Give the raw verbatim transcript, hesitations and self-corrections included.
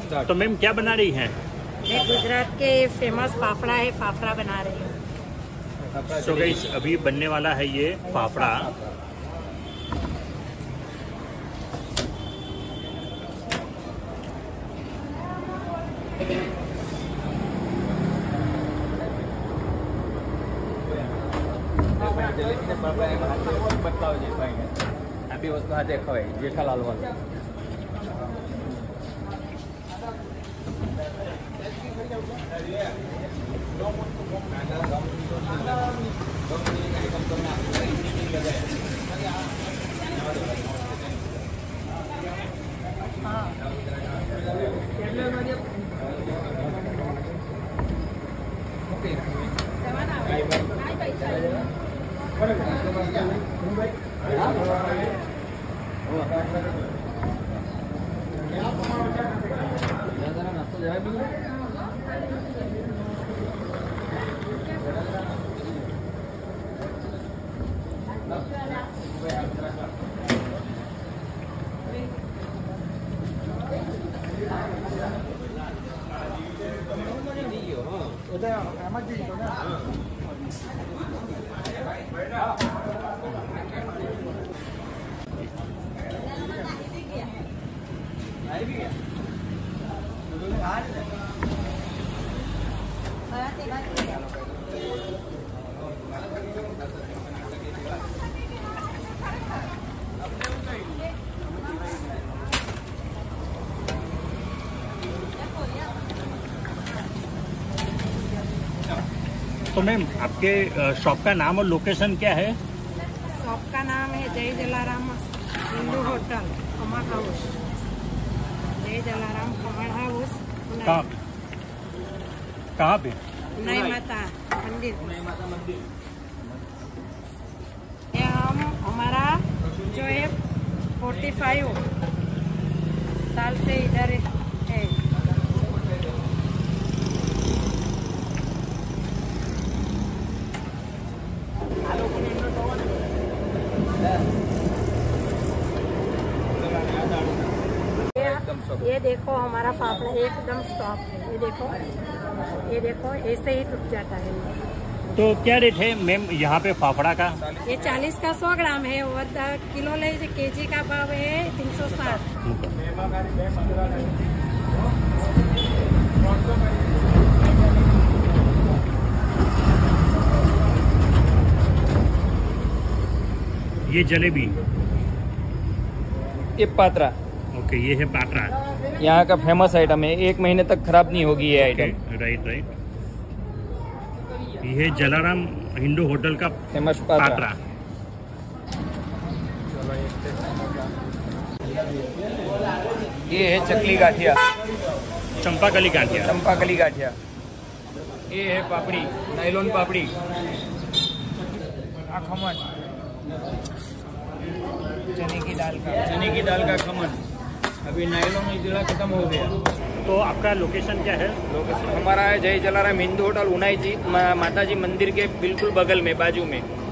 तो मैम क्या बना रही हैं? मैं गुजरात के फेमस फाफड़ा है, फाफड़ा बना रही हूँ। सो गाइस, अभी बनने वाला है ये फाफड़ा। अभी उसको हाथ देखो भाई, जेठालाल वाला। तो मैम, आपके शॉप का नाम और लोकेशन क्या है? शॉप का नाम है जय जलाराम हिंदू होटल कमल हाउस। जय जलाराम कमल हाउस। कहाँ कहाँ पे? नई माता मंदिर। ये हम हमारा जो है फोर्टी फाइव साल से इधर है। ये देखो हमारा फाफड़ा एकदम सॉफ्ट है। ये देखो, ये देखो ऐसे ही टूट जाता है। तो क्या रेट है मैम यहाँ पे फाफड़ा का? ये चालीस का सौ ग्राम है और किलो ले केजी का भाव है तीन सौ साठ। ये जलेबी, ये पात्रा। ओके, ये है पात्रा। यहाँ का फेमस आइटम है, एक महीने तक खराब नहीं होगी ये आइटम। Right right. ये है जलाराम हिंदू होटल का फेमस पात्रा, पात्रा। ये है चकली गाठिया, चंपाकली गांठिया। चंपाकली गाठिया। ये है पापड़ी, नायलॉन पापड़ी। आ खमन, चने की दाल का चने की दाल का खमन। अभी नायलॉन इजला खत्म हो गया। तो आपका लोकेशन क्या है? लोकेशन हमारा है जय जलाराम हिंदू होटल, उनाई जी माता जी मंदिर के बिल्कुल बगल में, बाजू में।